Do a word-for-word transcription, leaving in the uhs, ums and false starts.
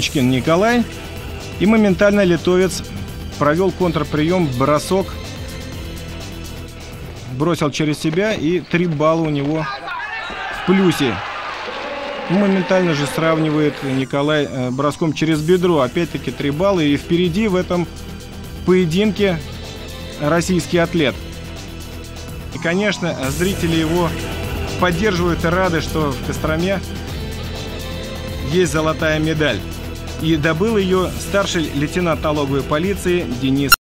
Кучкин Николай. И моментально литовец провел контрприем, бросок. Бросил через себя, и три балла у него в плюсе. Моментально же сравнивает Николай э, броском через бедро. Опять-таки три балла. И впереди в этом поединке российский атлет. И, конечно, зрители его поддерживают и рады, что в Костроме есть золотая медаль. И добыл ее старший лейтенант налоговой полиции Денис